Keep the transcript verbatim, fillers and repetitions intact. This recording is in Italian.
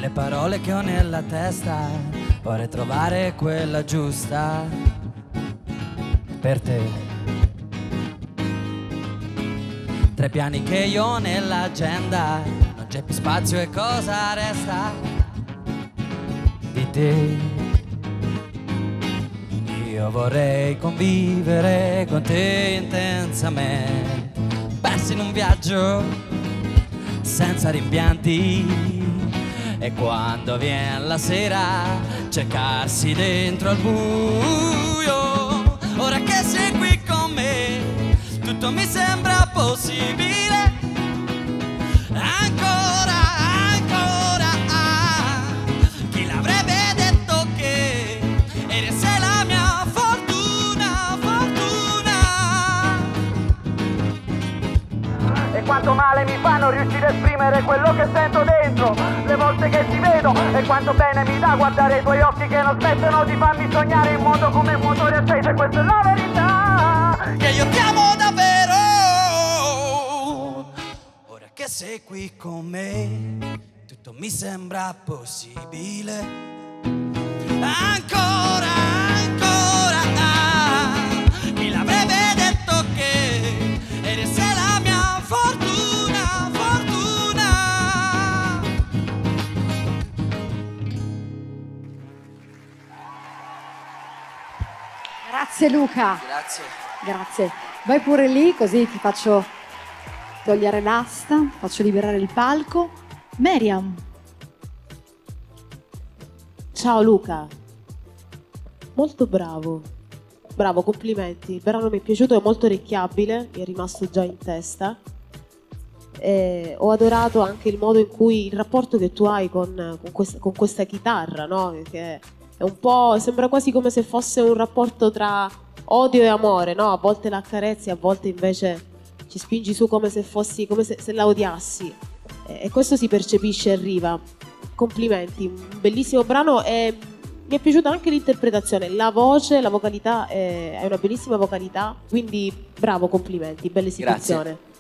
delle parole che ho nella testa, vorrei trovare quella giusta per te. Tre piani che io ho nell'agenda, non c'è più spazio e cosa resta di te. Io vorrei convivere con te intensamente, persi in un viaggio senza rimpianti, e quando viene la sera cercarsi dentro al buio. Ora che sei qui con me tutto mi sembra possibile. Ancora, ancora, ah, chi l'avrebbe detto che eri sei la mia fortuna, fortuna. E quanto male mi fa non riuscire a esprimere quello che sento dentro le volte che ti vedo, e quanto bene mi dà guardare i tuoi occhi che non smettono di farmi sognare in modo come un motore acceso. E questa è la verità che io ti amo davvero. Ora che sei qui con me tutto mi sembra possibile. Ancora, ancora, ah, chi l'avrebbe detto che eri sei la mia fortuna, fortuna. Grazie Luca. Grazie. Grazie. Vai pure lì così ti faccio togliere l'asta, faccio liberare il palco. Miriam. Ciao Luca, molto bravo, bravo, complimenti. Il brano mi è piaciuto, è molto orecchiabile, mi è rimasto già in testa. E ho adorato anche il modo in cui, il rapporto che tu hai con, con, questa, con questa chitarra, no? Che è un po', sembra quasi come se fosse un rapporto tra odio e amore, no? A volte la accarezzi, a volte invece ci spingi su come se fossi, come se, se la odiassi. E questo si percepisce e arriva. Complimenti, un bellissimo brano, e mi è piaciuta anche l'interpretazione, la voce, la vocalità, è, è una bellissima vocalità, quindi bravo, complimenti, bella istituzione. Grazie.